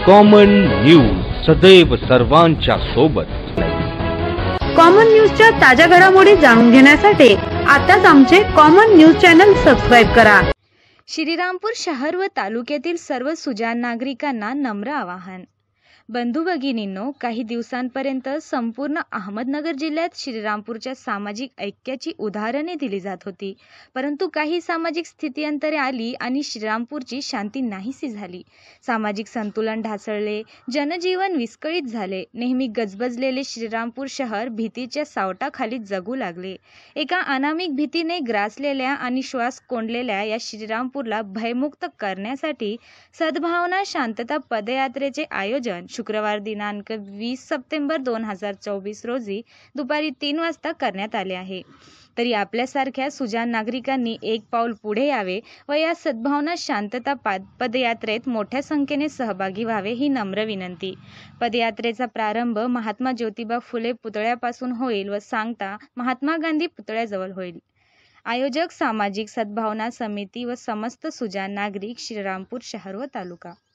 Common news सदैव सर्वांच्या सोबत। कॉमन न्यूजच्या ताज्या घडामोडी जाणून घेण्यासाठी आताच आमचे कॉमन न्यूज चॅनल सबस्क्राइब करा। श्रीरामपूर शहर व तालुक्यातील सर्व सुजाण नागरिकांना नम्र आवाहन। बंधू भगिनींनो, काही दिवसांपर्यंत संपूर्ण अहमदनगर जिल्ह्यात श्रीरामपूरच्या सामाजिक ऐक्याची उदाहरणे दिली जात होती, परंतु काही सामाजिक स्थित्यंतरे आली आणि श्रीरामपूरची शांती नाहीशी झाली। सामाजिक संतुलन ढासळले, जनजीवन विस्कळीत झाले। नेहमी गजबजलेले श्रीरामपूर शहर भीतीच्या सावटाखाली जगू लागले। एका अनामिक भीतीने ग्रासलेल्या आणि श्वास कोंडलेल्या या श्रीरामपूरला भयमुक्त करण्यासाठी सद्भावना शांतता पदयात्रेचे आयोजन शुक्रवार दिनांक 20 सप्टेंबर 2024 रोजी दुपारी 3 वाजता करण्यात आले आहे। तरी आपल्यासारख्या सुजाण नागरिकांनी एक पाऊल पुढे यावे व या सद्भावना शांतता पदयात्रेत मोठ्या संख्येने सहभागी व्हावे ही नम्र विनंती। पदयात्रेचा प्रारंभ महात्मा ज्योतिबा फुले पुतळ्यापासून होईल व सांगता महात्मा गांधी पुतळ्याजवळ होईल। आयोजक सामाजिक सद्भावना समिती व समस्त सुजाण नागरिक श्रीरामपूर शहर व तालुका।